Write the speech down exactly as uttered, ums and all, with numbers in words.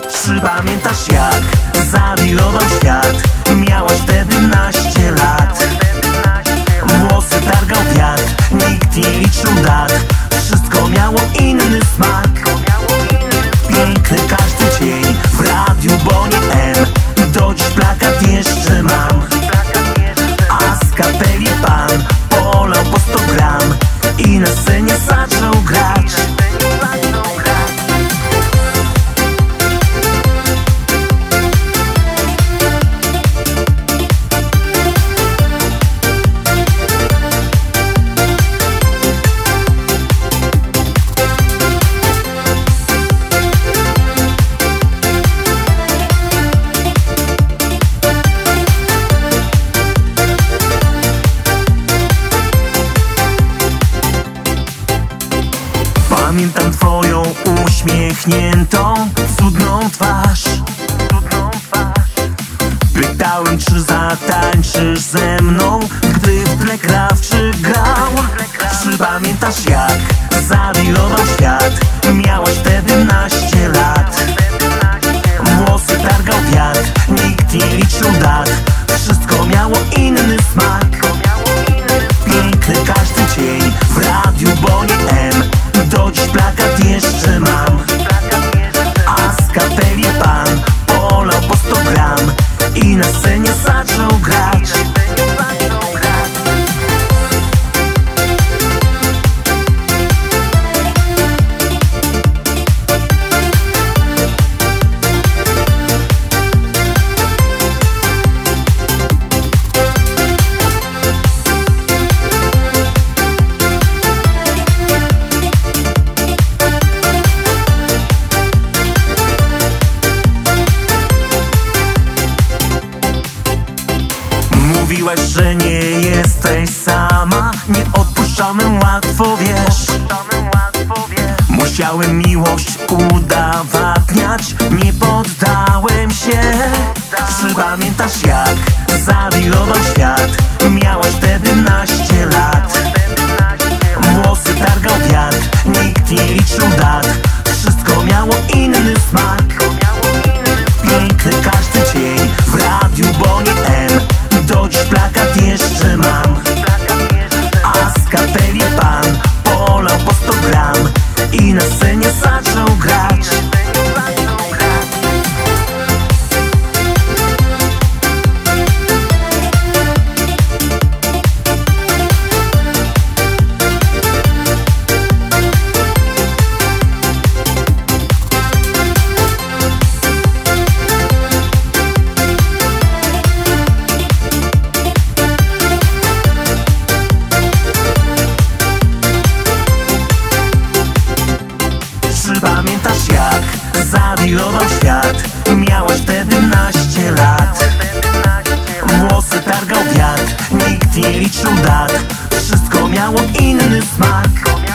Czy pamiętasz, jak zawirował świat? Miałaś wtedy naście lat. Włosy targał wiatr, nikt nie liczył dat. Wszystko miało inny smak. Piękny każdy dzień w radiu, bo nie M. Do dziś plakat jeszcze mam. A z kapeli pan polał po sto gram i na scenie zaczął grać. Pamiętam twoją uśmiechniętą, cudną twarz. Pytałem, czy zatańczysz ze mną, gdy w tle krawczy grał. Czy pamiętasz, jak zawirował świat? Miałaś wtedy naście lat. Włosy targał wiatr, nikt nie liczył dat. Wszystko miało inny smak. Piękny każdy dzień w radiu, bo nie M. Do dziś plakat jeszcze mam. A z kapeli pan polał po sto gram i na scenie zaczął grać. Mówiłaś, że nie jesteś sama. Nie odpuszczamy łatwo, wiesz. Musiałem miłość udowadniać, nie poddałem się. Czy pamiętasz, jak zawirował świat? Miałaś wtedy naście lat. Włosy targał wiatr, nikt nie liczył dat. Wszystko miało inny smak. Piękny każdy dzień w radiu, bo nie M. Do dziś plakat jeszcze mam. A z kapeli pan polał po sto gram i na scenie zaczął grać. Czy pamiętasz, jak zawirował świat? Miałaś wtedy naście lat. Włosy targał wiatr, nikt nie liczył dat. Wszystko miało inny smak.